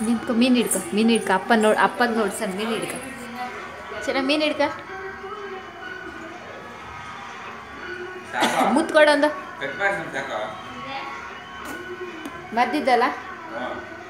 ನಿಂತ್ಕೊ ಮೀನು ಹಿಡ್ಕೊ ಅಪ್ಪನ ನೋಡ್ಸನ್ ಮೀನು ಹಿಡ್ಕೊ ಚೆನ್ನಾಗಿ ಮೀನು ಹಿಡ್ಕೊ ಮುತ್ಕೊಡೊಂದು ಮದ್ದಿದ್ದಲ್ಲ